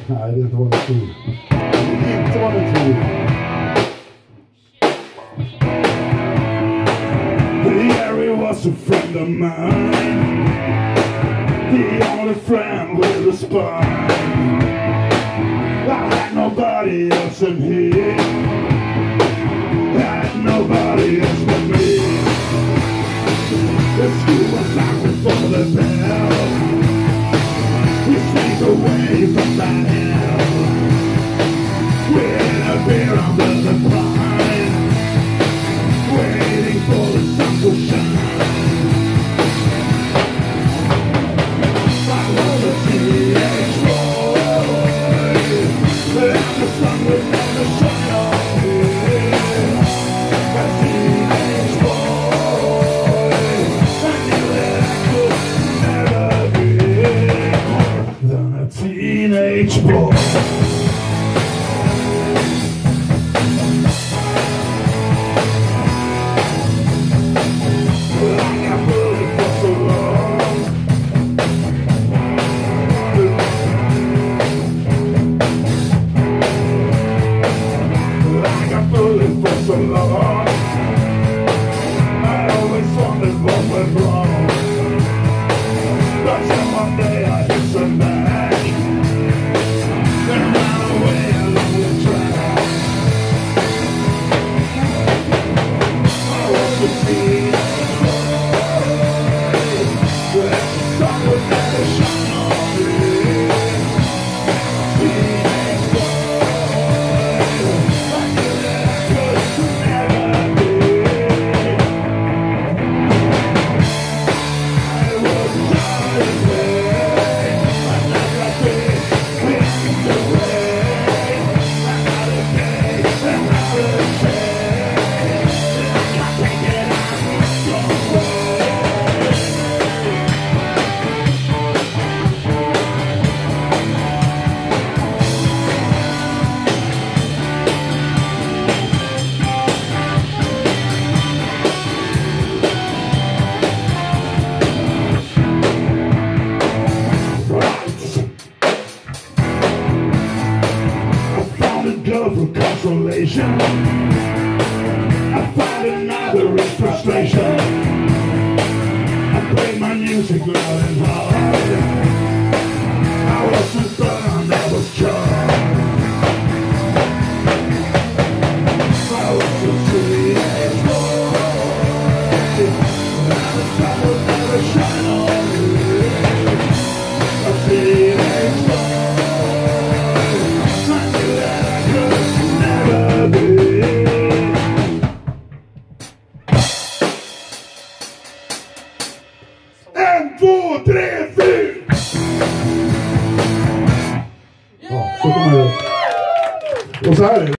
Nej, det är inte vad du tror. Det är inte vad du tror. Harry was a friend of mine. The only friend with a spine. I had nobody else in here. I had nobody else but me. The school was locked before the bell. We sneaked away from that hell. We had a beer under the pine, waiting for the sun to shine. I was a teenage boy, and the sun would never shine on me. A teenage boy, I knew that I could never be more than a teenage boy. I find another in frustration. I play my music loud and hard. I wasn't burned, I was charmed. I was a teenage boy, and the sun would never shine on me. A teenage boy, I knew that I could never be. En, två, tre, fyra! Ja, så kan man göra. Och så här är det.